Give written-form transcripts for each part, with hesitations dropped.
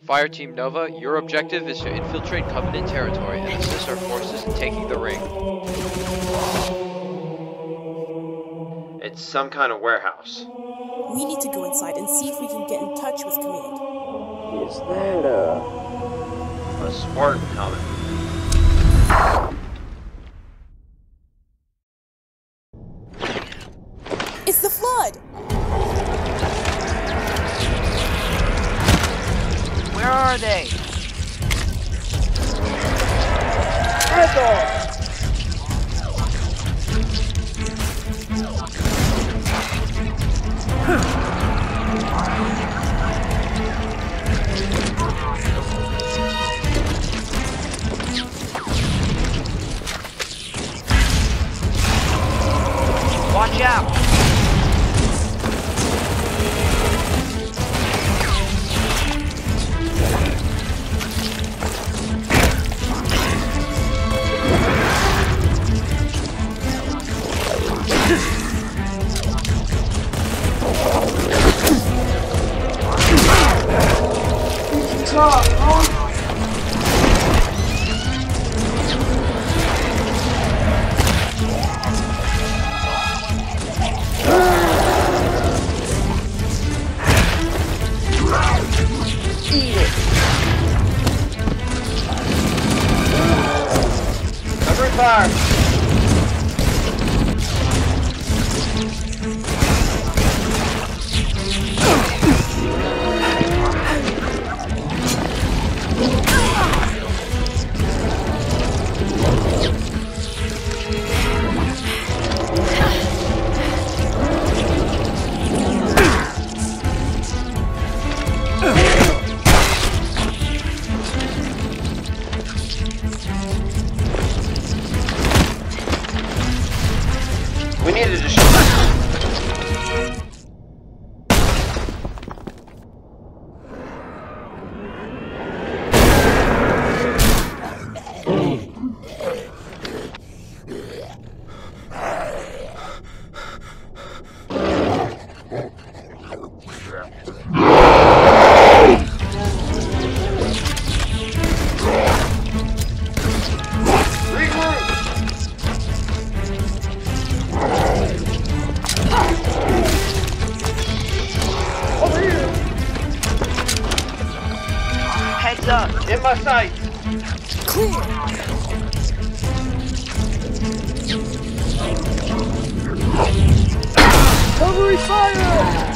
Fireteam Nova, your objective is to infiltrate Covenant territory and assist our forces in taking the ring. It's some kind of warehouse. We need to go inside and see if we can get in touch with Command. Is that A Spartan helmet. It's the Flood! Where are they? Watch out! Cover fire! We need to destroy. Heads up! In my sight! Clear! Covering fire!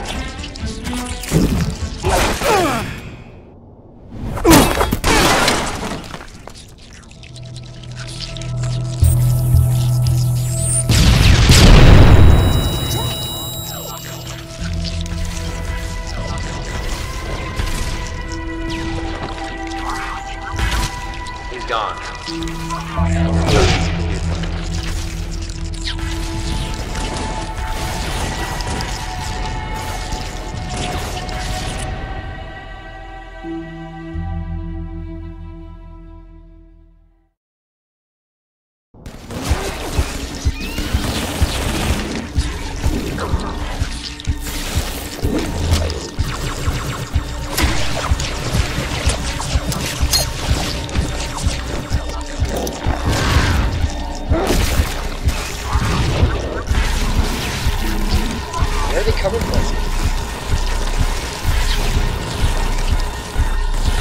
He's gone. Where are they coming from?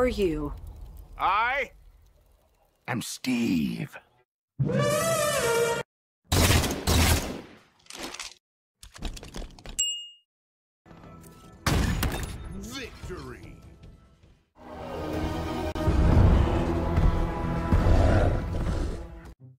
are you? I am Steve. Victory!